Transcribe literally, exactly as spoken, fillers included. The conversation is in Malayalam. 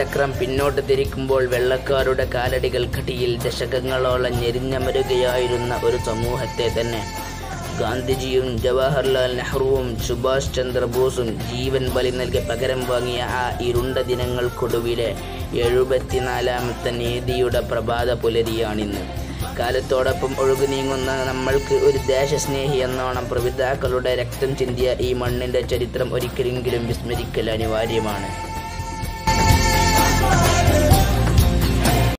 ചക്രം പിന്നോട്ട് തിരിക്കുമ്പോൾ വെള്ളക്കാരുടെ കാലടികൾക്കടിയിൽ ദശകങ്ങളോളം ഞെരിഞ്ഞമരുകയായിരുന്ന ഒരു സമൂഹത്തെ തന്നെ ഗാന്ധിജിയും ജവഹർലാൽ നെഹ്റുവും സുഭാഷ് ചന്ദ്രബോസും ജീവൻ ബലി നൽകി പകരം വാങ്ങിയ ആ ഇരുണ്ട ദിനങ്ങൾക്കൊടുവിലെ എഴുപത്തിനാലാമത്തെ നീതിയുടെ പ്രഭാത പുലരിയാണിന്ന്. കാലത്തോടൊപ്പം ഒഴുകി നീങ്ങുന്ന നമ്മൾക്ക് ഒരു ദേശസ്നേഹി എന്നോണം പ്രപിതാക്കളുടെ രക്തം ചിന്തിയ ഈ മണ്ണിൻ്റെ ചരിത്രം ഒരിക്കലെങ്കിലും വിസ്മരിക്കൽ അനിവാര്യമാണ്.